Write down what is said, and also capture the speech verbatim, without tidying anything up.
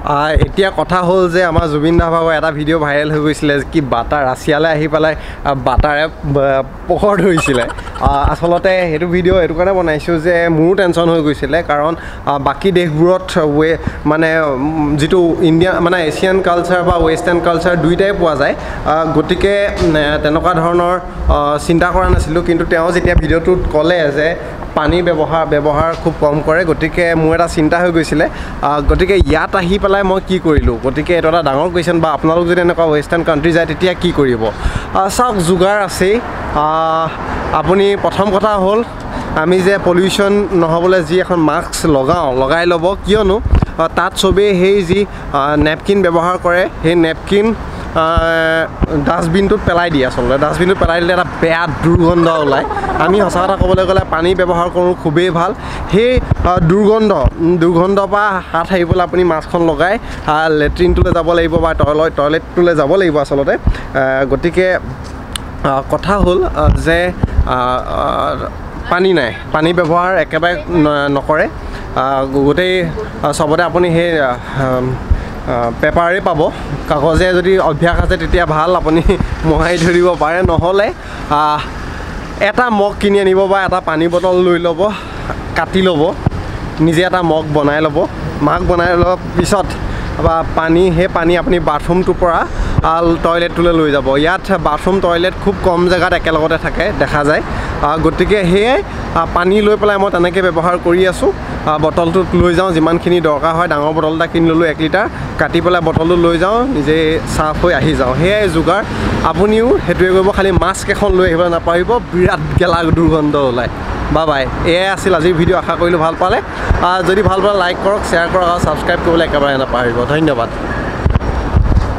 এতিয়া কথা হ'ল যে আমাৰ জুবিন দা ভাগৰ এটা ভিডিঅ' ভাইৰেল হৈ গৈছিলে কি বাটা ৰাছিয়ালৈ আহি পেলাই বাটাৰে পোখৰ ধৰিছিলে আচলতে সেইটো ভিডিঅ' এইটো কাৰণে বনাইছোঁ যে মোৰো টেনশ্যন হৈ গৈছিলে কাৰণ বাকী দেশবোৰত ৱে মানে যিটো ইণ্ডিয়া মানে এছিয়ান কালচাৰ বা ৱেষ্টাৰ্ণ কালচাৰ দুইটাই পোৱা যায় গতিকে তেনেকুৱা ধৰণৰ চিন্তা কৰা নাছিলোঁ কিন্তু তেওঁ যেতিয়া ভিডিঅ'টোত ক'লে যে পানী ব্যৱহাৰ ব্যৱহাৰ খুব কম কৰে গতিকে মোৰ এটা চিন্তা হৈ গৈছিলে গতিকে ইয়াত আহি পেলাই মই কি কৰিলোঁ গতিকে এইটো এটা ডাঙৰ কুৱেশ্যন বা আপোনালোক যদি এনেকুৱা ৱেষ্টাৰ্ণ কাণ্ট্ৰি যায় তেতিয়া কি কৰিব চাওক যোগাৰ আছেই আপুনি প্ৰথম কথা হ'ল আমি যে পলিউশ্যন নহ'বলৈ যি এখন মাস্ক লগাওঁ লগাই ল'ব কিয়নো তাত চবেই সেই যি নেপকিন ব্যৱহাৰ কৰে সেই নেপকিন ডাষ্টবিনটোত পেলাই দিয়ে আচলতে ডাষ্টবিনটোত পেলাই দিলে এটা বেয়া দুৰ্গন্ধ ওলায় আমি সঁচা কথা ক'বলৈ গ'লে পানী ব্যৱহাৰ কৰোঁ খুবেই ভাল সেই দুৰ্গন্ধ দুৰ্গন্ধৰ পৰা হাত সাৰিবলৈ আপুনি মাস্কখন লগাই লেট্ৰিনটোলৈ যাব লাগিব বা টয়লেট টয়লেটটোলৈ যাব লাগিব আচলতে গতিকে কথা হ'ল যে পানী নাই পানী ব্যৱহাৰ একেবাৰে নকৰে গোটেই চবতে আপুনি সেই পেপাৰে পাব কাগজে যদি অভ্যাস আছে তেতিয়া ভাল আপুনি মোহাৰি ধৰিব পাৰে নহ'লে এটা মগ কিনি আনিব বা এটা পানী বটল লৈ ল'ব কাটি ল'ব নিজে এটা মগ বনাই ল'ব মাগ বনাই লোৱাৰ পিছত বা পানী সেই পানী আপুনি বাথৰুমটোৰ পৰা টয়লেটটোলৈ লৈ যাব ইয়াত বাথৰুম টয়লেট খুব কম জেগাত একেলগতে থাকে দেখা যায় গতিকে সেয়াই পানী লৈ পেলাই মই তেনেকৈ ব্যৱহাৰ কৰি আছোঁ বটলটোত লৈ যাওঁ যিমানখিনি দৰকাৰ হয় ডাঙৰ বটল এটা কিনি ল'লোঁ এক লিটাৰ কাটি পেলাই বটলটো লৈ যাওঁ নিজে চাফ হৈ আহি যাওঁ সেয়াই যোগাৰ আপুনিও সেইটোৱে কৰিব খালি মাস্ক এখন লৈ আহিবলৈ নাপাহৰিব বিৰাট গেলা দুৰ্গন্ধ ওলায় বাই বাই এয়াই আছিল আজিৰ ভিডিঅ' আশা কৰিলোঁ ভাল পালে যদি ভাল পালে লাইক কৰক শ্বেয়াৰ কৰক আৰু ছাবস্ক্ৰাইব কৰিবলৈ একেবাৰে নাপাহৰিব ধন্যবাদ।